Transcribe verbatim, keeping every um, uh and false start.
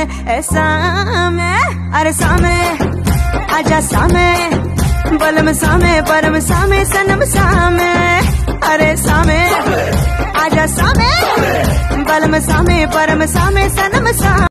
ए सामे, अरे सामे आजा सामे, बलम सामे परम सामे सनम सामे, अरे सामे आजा सामे, बलम सामे परम सामे सनम सामे।